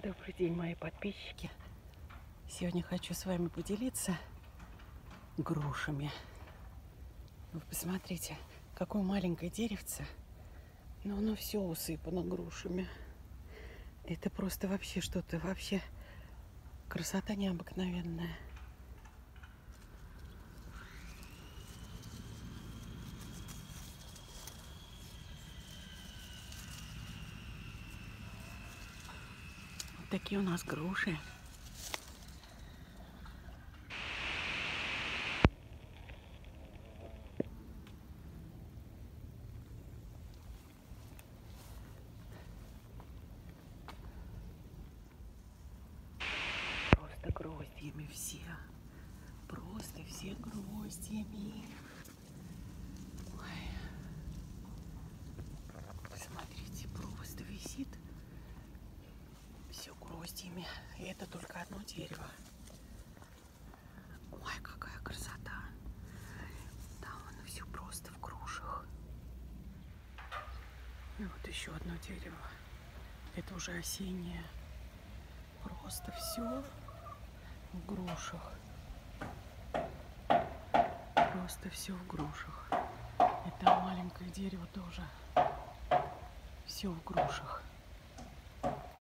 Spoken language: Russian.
Добрый день, мои подписчики. Сегодня хочу с вами поделиться грушами. Вы посмотрите, какое маленькое деревце, но оно все усыпано грушами. Это просто вообще что-то, вообще красота необыкновенная. Вот такие у нас груши. Просто гроздьями все. Просто все гроздьями. Ой. Смотрите, просто висит все гроздьями. И это только одно дерево. Ой, какая красота. Там оно все просто в грушах. И вот еще одно дерево. Это уже осеннее. Просто все в грушах. Просто все в грушах. И там маленькое дерево тоже. Все в грушах.